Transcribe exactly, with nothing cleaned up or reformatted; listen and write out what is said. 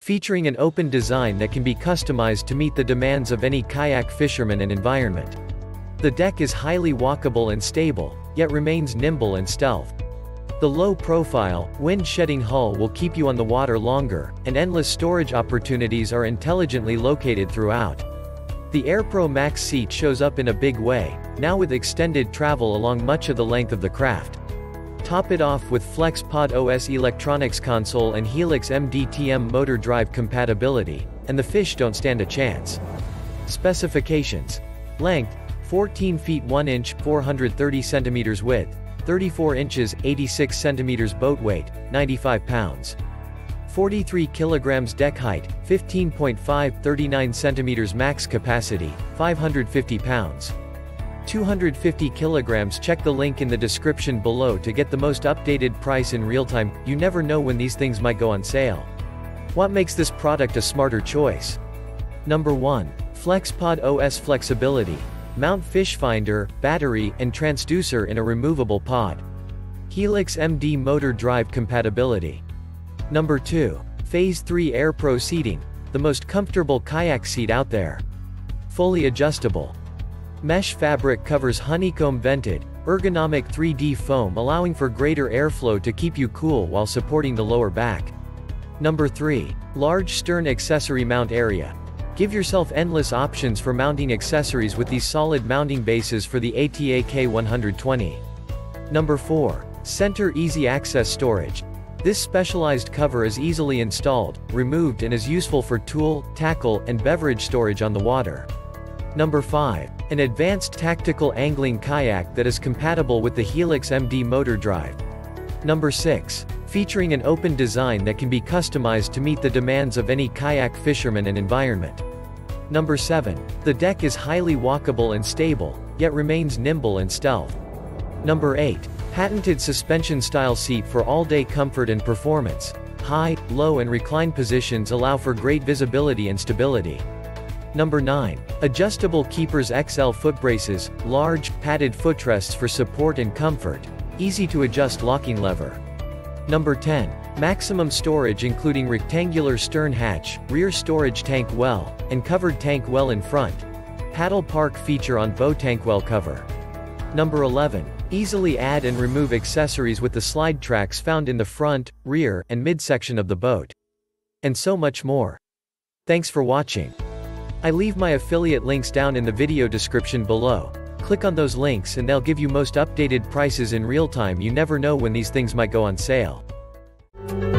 featuring an open design that can be customized to meet the demands of any kayak fisherman and environment. The deck is highly walkable and stable, yet remains nimble and stealth. The low-profile, wind-shedding hull will keep you on the water longer, and endless storage opportunities are intelligently located throughout. The AirPro Max seat shows up in a big way, now with extended travel along much of the length of the craft. Top it off with FlexPod O S electronics console and Helix M D T M motor drive compatibility, and the fish don't stand a chance. Specifications. Length, fourteen feet one inch, four hundred thirty centimeters width, thirty-four inches, eighty-six centimeters boat weight, ninety-five pounds. forty-three kilograms deck height, fifteen point five, thirty-nine centimeters max capacity, five hundred fifty pounds. two hundred fifty kilograms. Check the link in the description below to get the most updated price in real time. You never know when these things might go on sale. What makes this product a smarter choice? Number one. FlexPod O S flexibility. Mount fish finder, battery, and transducer in a removable pod. Helix M D motor drive compatibility. Number two. Phase three AirPro seating, the most comfortable kayak seat out there. Fully adjustable. Mesh fabric covers honeycomb vented, ergonomic three D foam allowing for greater airflow to keep you cool while supporting the lower back. Number three. Large stern accessory mount area. Give yourself endless options for mounting accessories with these solid mounting bases for the A T A K one twenty. Number four. Center easy access storage. This specialized cover is easily installed, removed and is useful for tool, tackle, and beverage storage on the water. Number five. An advanced tactical angling kayak that is compatible with the Helix M D motor drive. Number six. Featuring an open design that can be customized to meet the demands of any kayak fisherman and environment. Number seven. The deck is highly walkable and stable, yet remains nimble and stealth. Number eight. Patented suspension-style seat for all-day comfort and performance. High, low and recline positions allow for great visibility and stability. Number nine. Adjustable Keepers X L foot braces, large, padded footrests for support and comfort. Easy to adjust locking lever. Number ten. Maximum storage including rectangular stern hatch, rear storage tank well, and covered tank well in front. Paddle park feature on bow tank well cover. Number eleven. Easily add and remove accessories with the slide tracks found in the front, rear, and midsection of the boat. And so much more. Thanks for watching. I leave my affiliate links down in the video description below. Click on those links and they'll give you most updated prices in real time. You never know when these things might go on sale.